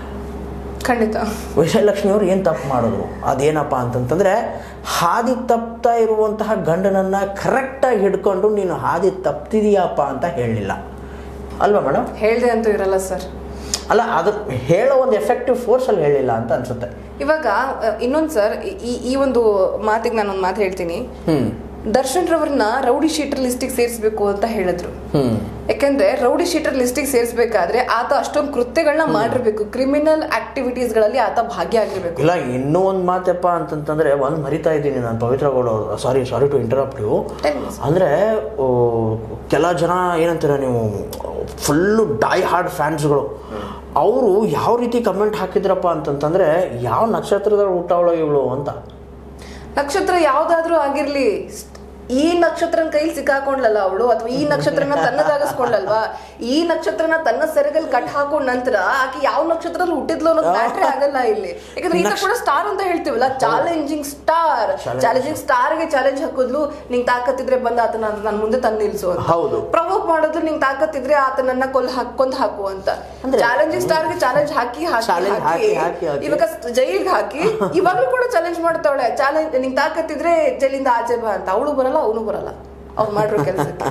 ಖಂಡಿತ ವಿಜಯಲಕ್ಷ್ಮಿಯವರು ಏನು ತಪ್ಪು ಮಾಡಿದ್ರು ಅದೇನಪ್ಪ ಅಂತಂತಂದರೆ, ಹಾದಿ ತಪ್ತಾ ಇರುವಂತಹ ಗಂಡನನ್ನು ಕರೆಕ್ಟಾಗಿ ಹಿಡ್ಕೊಂಡು ನೀನು ಹಾದಿ ತಪ್ತಿದೀಯಪ್ಪ ಅಂತ ಹೇಳಲಿಲ್ಲ ಅಲ್ವಾ ಮೇಡಮ್? ಹೇಳ್ದೆ ಅಂತೂ ಇರಲ್ಲ ಸರ್. ಅಲ್ಲ, ಅದು ಹೇಳೋ ಒಂದು ಎಫೆಕ್ಟಿವ್ ಫೋರ್ಸಲ್ಲಿ ಹೇಳಿಲ್ಲ ಅಂತ ಅನ್ಸುತ್ತೆ. ಇವಾಗ ಇನ್ನೊಂದು ಸರ್, ಈ ಈ ಒಂದು ಮಾತಿಗೆ ನಾನೊಂದು ಮಾತು ಹೇಳ್ತೀನಿ. ದರ್ಶನ್ ರವ್ರನ್ನ ರೌಡಿ ಶೀಟರ್ ಲಿಸ್ಟಿಗೆ ಸೇರಿಸಬೇಕು ಅಂತ ಹೇಳಿದ್ರು. ಯಾಕಂದ್ರೆ ರೌಡಿ ಶೀಟರ್ ಲಿಸ್ಟಿಗೆ ಸೇರಿಸಬೇಕಾದ್ರೆ ಆತ ಅಷ್ಟೊಂದು ಕೃತ್ಯಗಳನ್ನ ಮಾಡಿರ್ಬೇಕು, ಕ್ರಿಮಿನಲ್ ಆಕ್ಟಿವಿಟೀಸ್ ಗಳಲ್ಲಿ ಆತ ಭಾಗಿಯಾಗಿರ್ಬೇಕು. ಇಲ್ಲ, ಇನ್ನೂ ಒಂದು ಮಾತಪ್ಪ ಅಂತಂತಂದ್ರೆ, ಒಂದು ಮರಿತಾ ಇದ್ದೀನಿ ನಾನು, ಪವಿತ್ರ ಗೌಡ ಅವರು, sorry sorry to interrupt you. ಅಂದ್ರೆ ಕೆಲ ಜನ ಏನಂತೀರ ನೀವು, ಫುಲ್ಲು ಡೈ ಹಾರ್ಡ್ ಫ್ಯಾನ್ಸ್ಗಳು, ಅವರು ಯಾವ ರೀತಿ ಕಮೆಂಟ್ ಹಾಕಿದ್ರಪ್ಪ ಅಂತಂತಂದ್ರೆ, ಯಾವ ನಕ್ಷತ್ರದ ಊಟ ಅವಳು ಇವಳು ಅಂತ. ನಕ್ಷತ್ರ ಯಾವ್ದಾದ್ರೂ ಆಗಿರ್ಲಿ, ಈ ನಕ್ಷತ್ರನ ಕೈಲಿ ಸಿಕ್ಕಾಕೊಂಡ್ಲಲ್ಲ ಅವಳು, ಅಥವಾ ಈ ನಕ್ಷತ್ರನ ತನ್ನದಾಗಿಸ್ಕೊಂಡಲ್ವಾ, ಈ ನಕ್ಷತ್ರನ ತನ್ನ ಸೆರಗಲ್ಲಿ ಕಟ್ ಹಾಕೊಂಡ ನಂತರ ಆಕೆ ಯಾವ ನಕ್ಷತ್ರದಲ್ಲಿ ಹುಟ್ಟಿದ್ಲು ಅನ್ನೋದು ಮ್ಯಾಟ್ರೇ ಆಗಲ್ಲ ಇಲ್ಲಿ. ಯಾಕಂದ್ರೆ ಈಗ ಕೂಡ ಸ್ಟಾರ್ ಅಂತ ಹೇಳ್ತೀವಲ್ಲ, ಚಾಲೆಂಜಿಂಗ್ ಸ್ಟಾರ್, ಚಾಲೆಂಜಿಂಗ್ ಸ್ಟಾರ್ ಗೆ ಚಾಲೆಂಜ್ ಹಾಕಿದ್ಲು, ನಿಂಗ್ ತಾಕತ್ತಿದ್ರೆ ಬಂದ ಆತನ ನನ್ನ ಮುಂದೆ ತಂದು ನಿಲ್ಸು ಅಂತ. ಹೌದು, ಪ್ರವೋಕ್ ಮಾಡೋದು, ನಿಂಗ್ ತಾಕತ್ತಿದ್ರೆ ಆತನನ್ನ ಕೊಲ್ ಹಾಕೊಂಡ್ ಹಾಕು ಅಂತ. ಚಾಲೆಂಜಿಂಗ್ ಸ್ಟಾರ್ ಗೆ ಚಾಲೆಂಜ್ ಹಾಕಿ ಹಾಕಿ ಇವಾಗ ಜೈಲ್ಗೆ ಹಾಕಿ ಇವಾಗ್ಲೂ ಕೂಡ ಚಾಲೆಂಜ್ ಮಾಡ್ತಾವಳೆ. ಚಾಲೆಂಜ್ ನಿಂಗ್ ತಾಕತ್ತಿದ್ರೆ ಜೈಲಿಂದ ಆಚೆ ಬಾ ಅಂತ. ಅವಳು ಬರಲ್ಲ, ಅವನು ಬರಲ್ಲ, ಅವ್ರು ಮಾಡಿರೋ ಕೆಲಸಕ್ಕೆ.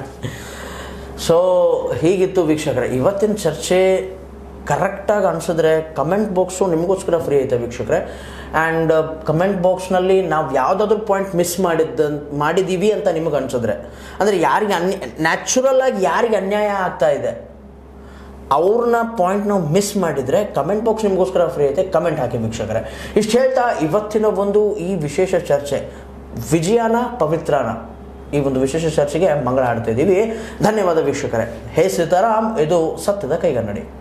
ಸೊ ಹೀಗಿತ್ತು ವೀಕ್ಷಕರೇ ಇವತ್ತಿನ ಚರ್ಚೆ. ಕರೆಕ್ಟಾಗಿ ಅನಿಸಿದ್ರೆ ಕಮೆಂಟ್ ಬಾಕ್ಸು ನಿಮಗೋಸ್ಕರ ಫ್ರೀ ಐತೆ ವೀಕ್ಷಕರೇ. ಆ್ಯಂಡ್ ಕಮೆಂಟ್ ಬಾಕ್ಸ್ನಲ್ಲಿ ನಾವು ಯಾವುದಾದ್ರೂ ಪಾಯಿಂಟ್ ಮಿಸ್ ಮಾಡಿದ್ದ ಮಾಡಿದ್ದೀವಿ ಅಂತ ನಿಮಗೆ ಅನಿಸಿದ್ರೆ, ಅಂದರೆ ಯಾರಿಗೆ ಅನ್ಯ ನ್ಯಾಚುರಲ್ ಆಗಿ ಯಾರಿಗೆ ಅನ್ಯಾಯ ಆಗ್ತಾ ಇದೆ ಅವ್ರನ್ನ ಪಾಯಿಂಟ್ ನಾವು ಮಿಸ್ ಮಾಡಿದರೆ ಕಮೆಂಟ್ ಬಾಕ್ಸ್ ನಿಮಗೋಸ್ಕರ ಫ್ರೀ ಐತೆ, ಕಮೆಂಟ್ ಹಾಕಿ ವೀಕ್ಷಕರೇ. ಇಷ್ಟು ಹೇಳ್ತಾ ಇವತ್ತಿನ ಒಂದು ಈ ವಿಶೇಷ ಚರ್ಚೆ, ವಿಜಯನ ಪವಿತ್ರನ ಈ ಒಂದು ವಿಶೇಷ ಚರ್ಚೆಗೆ ಮಂಗಳ ಆಡ್ತಾ ಇದ್ದೀವಿ. ಧನ್ಯವಾದ ವೀಕ್ಷಕರೇ. ಹೇ ಸೀತಾರಾಮ್, ಇದು ಸತ್ಯದ ಕೈಗನ್ನಡಿ.